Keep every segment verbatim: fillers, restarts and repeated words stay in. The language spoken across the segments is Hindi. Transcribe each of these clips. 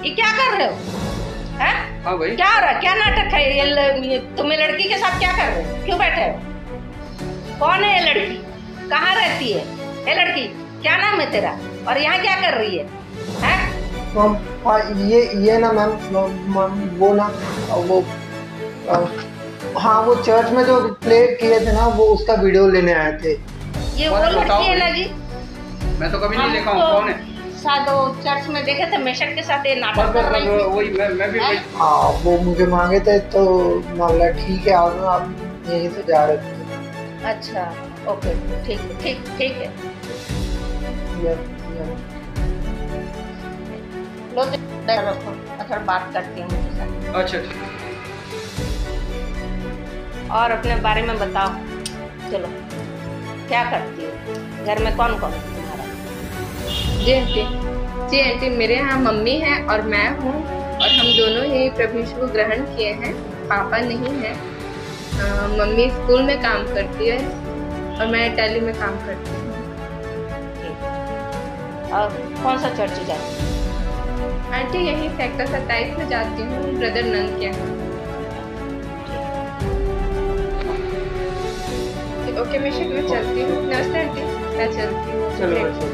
ये क्या कर रहे हो? हैं? हाँ भाई। क्या हो रहा है? क्या नाटक है ये? ल- ये तुम्हें लड़की के साथ क्या कर रहे हो? क्यों बैठे हो? कौन है ये लड़की? कहाँ रहती है ये लड़की? क्या नाम है तेरा? और यहाँ क्या कर रही है? हैं? मैम हाँ, ये ये ना मैम मैम वो ना वो आ, हाँ वो चर्च में जो प्ले किए थे ना वो उसका वीडियो लेने आए थे। ये वो कौन है? बताओ लड़की है ना भाई। जी? मैं तो कभी नहीं हम देखा हूँ, तो कौन है? शायद वो चर्च में देखे थे मेशक के साथ ये नाटक बस कर बस रही बस थी। वही मैं मैं भी हैं? वही- हाँ वो मुझे मांगे थे तो मैं बोला ठीक है आओ ना, आप यहीं से जा रहे थे। अच्छा, ओके, ठीक ठीक ठीक है। ये, ये। लो दे रखो, मैं थोड़ा बात करती हूँ उनके साथ। अच्छा ठीक। और अपने बारे में बताओ। चलो, क्या करती हो? घर में कौन कौन है तुम्हारा? जी आंटी। जी आंटी, मेरे यहाँ मम्मी है और मैं हूँ, और हम दोनों ही प्रभु यीशु को ग्रहण किए हैं। पापा नहीं है। अ, मम्मी स्कूल में काम करती है और मैं इटाली में काम करती हूँ। ठीक। और कौन सा चर्च जाती हो? आंटी यही सेक्टर सत्ताईस में जाती हूँ, ब्रदर नंद के यहाँ। ओके, मैं शिक में चलती हूँ। नमस्ते आंटी, मैं चलती हूँ। चलो चलो।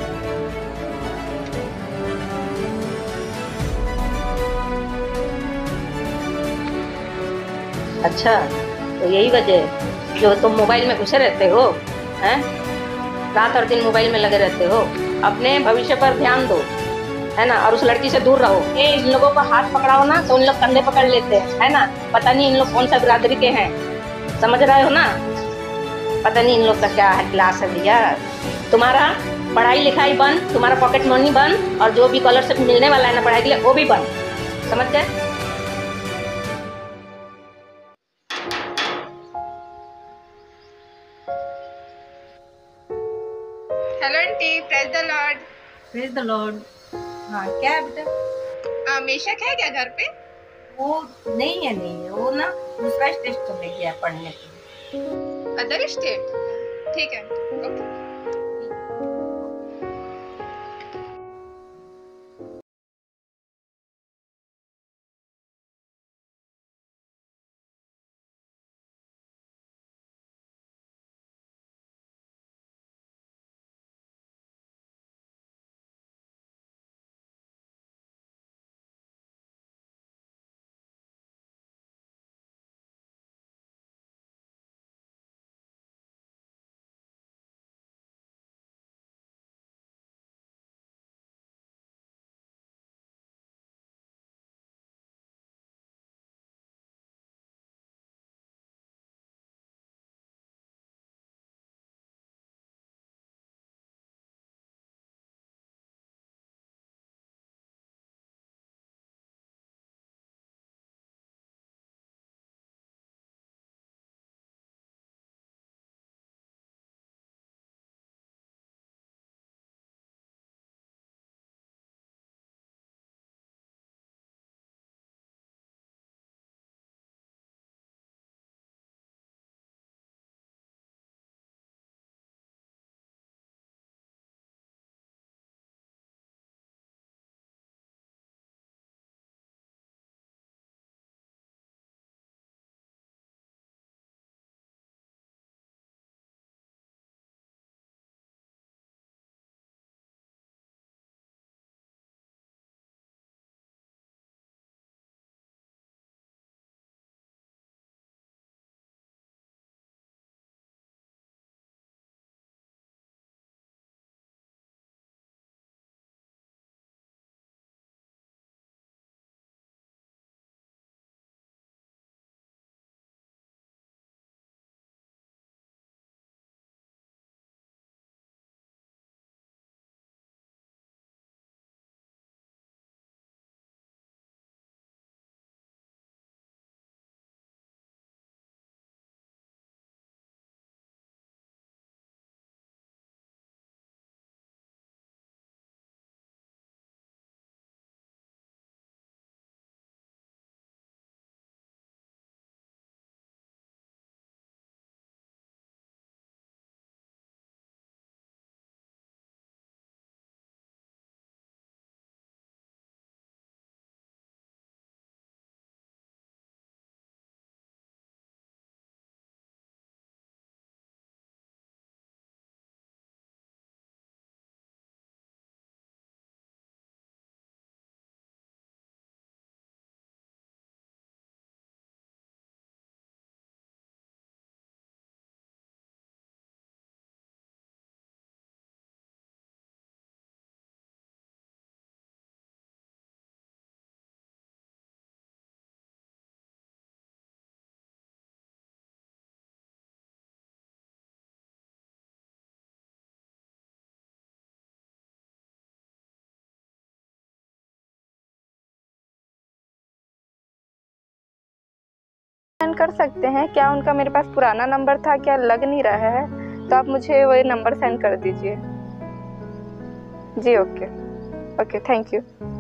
अच्छा, तो यही वजह है जो तुम मोबाइल में घुसे रहते हो, हैं? रात और दिन मोबाइल में लगे रहते हो। अपने भविष्य पर ध्यान दो, है ना? और उस लड़की से दूर रहो। ये इन लोगों का हाथ पकड़ाओ ना तो उन लोग कंधे पकड़ लेते हैं, है ना? पता नहीं इन लोग कौन सा बिरादरी के हैं, समझ रहे हो ना? पता नहीं इन लोग का क्या है, क्लास है भैया। तुम्हारा पढ़ाई लिखाई बंद, तुम्हारा पॉकेट मनी बंद, और जो भी स्कॉलरशिप मिलने वाला है ना पढ़ाई के लिए वो भी बंद, समझ गए? Hello auntie, praise the lord. Praise the lord. हाँ, क्या है बेटा? मेशक है क्या घर पे? वो नहीं है, नहीं है वो ना, दूसरा टेस्ट चले गया पढ़ने के लिए। Other state? ठीक है, ओके। कर सकते हैं क्या? उनका मेरे पास पुराना नंबर था, क्या लग नहीं रहा है, तो आप मुझे वही नंबर सेंड कर दीजिए। जी ओके ओके, थैंक यू।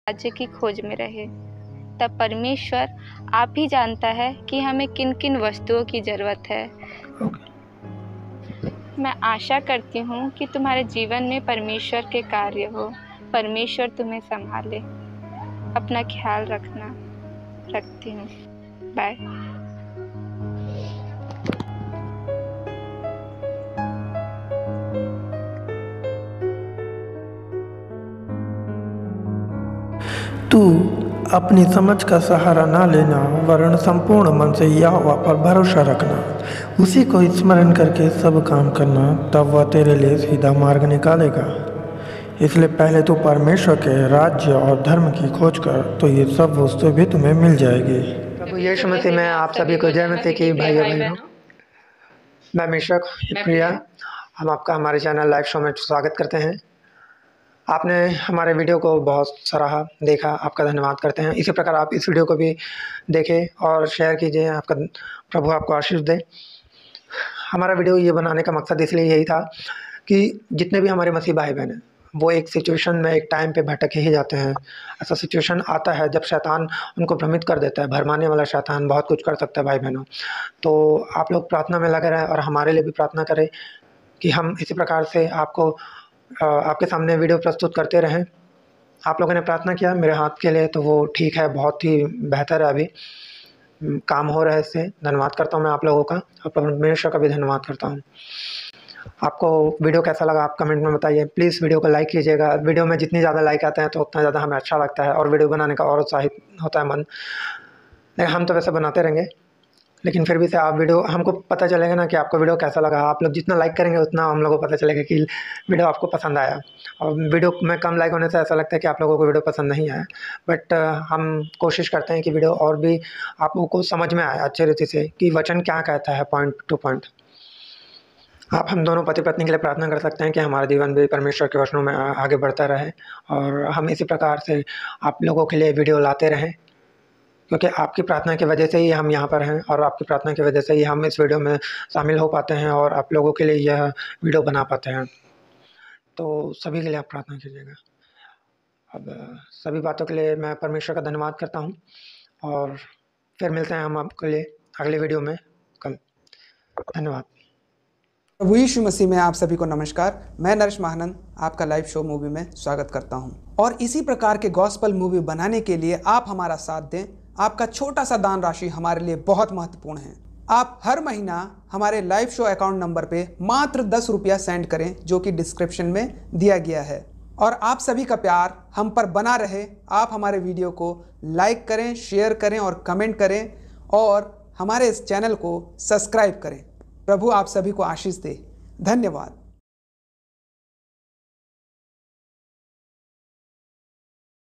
राज्य की खोज में रहे, तब परमेश्वर आप ही जानता है कि हमें किन किन वस्तुओं की ज़रूरत है। मैं आशा करती हूँ कि तुम्हारे जीवन में परमेश्वर के कार्य हो, परमेश्वर तुम्हें संभाले। अपना ख्याल रखना। रखती हूँ। बाय। तू अपनी समझ का सहारा ना लेना, वरन संपूर्ण मन से यहोवा पर भरोसा रखना। उसी को स्मरण करके सब काम करना, तब वह तेरे लिए सीधा मार्ग निकालेगा। इसलिए पहले तू परमेश्वर के राज्य और धर्म की खोज कर, तो ये सब वस्तु भी तुम्हें मिल जाएगी। प्रभु यीशु मसीह में आप सभी को जय मसीह की भाई बहनों। मैं मिशक प्रिया, हम आपका हमारे चैनल लाइव शो में स्वागत करते हैं। आपने हमारे वीडियो को बहुत सराहा, देखा, आपका धन्यवाद करते हैं। इसी प्रकार आप इस वीडियो को भी देखें और शेयर कीजिए। आपका प्रभु आपको आशीष दे। हमारा वीडियो ये बनाने का मकसद इसलिए यही था कि जितने भी हमारे मसीह भाई बहन हैं, वो एक सिचुएशन में एक टाइम पे भटक ही जाते हैं। ऐसा सिचुएशन आता है जब शैतान उनको भ्रमित कर देता है। भरमाने वाला शैतान बहुत कुछ कर सकता है भाई बहनों। तो आप लोग प्रार्थना में लगे रहें और हमारे लिए भी प्रार्थना करें कि हम इसी प्रकार से आपको आपके सामने वीडियो प्रस्तुत करते रहें। आप लोगों ने प्रार्थना किया मेरे हाथ के लिए, तो वो ठीक है, बहुत ही बेहतर है। अभी काम हो रहा है इससे। धन्यवाद करता हूँ मैं आप लोगों का, और परमेश्वर का भी धन्यवाद करता हूँ। आपको वीडियो कैसा लगा आप कमेंट में बताइए। प्लीज़ वीडियो को लाइक कीजिएगा। वीडियो में जितनी ज़्यादा लाइक आते हैं तो उतना ज़्यादा हमें अच्छा लगता है और वीडियो बनाने का और उत्साहित होता है मन। लेकिन हम तो वैसे बनाते रहेंगे, लेकिन फिर भी से आप वीडियो, हमको पता चलेगा ना कि आपको वीडियो कैसा लगा। आप लोग जितना लाइक करेंगे उतना हम लोगों को पता चलेगा कि वीडियो आपको पसंद आया। और वीडियो में कम लाइक होने से ऐसा लगता है कि आप लोगों को वीडियो पसंद नहीं आया। बट हम कोशिश करते हैं कि वीडियो और भी आप लोगों को समझ में आए अच्छे रीति से कि वचन क्या कहता है, पॉइंट टू पॉइंट। आप हम दोनों पति पत्नी के लिए प्रार्थना कर सकते हैं कि हमारा जीवन भी परमेश्वर के वचनों में आगे बढ़ता रहे, और हम इसी प्रकार से आप लोगों के लिए वीडियो लाते रहें, क्योंकि आपकी प्रार्थना की वजह से ही हम यहाँ पर हैं, और आपकी प्रार्थना की वजह से ही हम इस वीडियो में शामिल हो पाते हैं और आप लोगों के लिए यह वीडियो बना पाते हैं। तो सभी के लिए आप प्रार्थना कीजिएगा। अब सभी बातों के लिए मैं परमेश्वर का धन्यवाद करता हूँ, और फिर मिलते हैं हम आपके लिए अगले वीडियो में कल। धन्यवाद। प्रभु यीशु मसीह में आप सभी को नमस्कार। मैं नरेश महानंद आपका लाइव शो मूवी में स्वागत करता हूं, और इसी प्रकार के गॉस्पल मूवी बनाने के लिए आप हमारा साथ दें। आपका छोटा सा दान राशि हमारे लिए बहुत महत्वपूर्ण है। आप हर महीना हमारे लाइव शो अकाउंट नंबर पे मात्र दस रुपया सेंड करें, जो कि डिस्क्रिप्शन में दिया गया है। और आप सभी का प्यार हम पर बना रहे। आप हमारे वीडियो को लाइक करें, शेयर करें और कमेंट करें, और हमारे इस चैनल को सब्सक्राइब करें। प्रभु आप सभी को आशीष दे। धन्यवाद।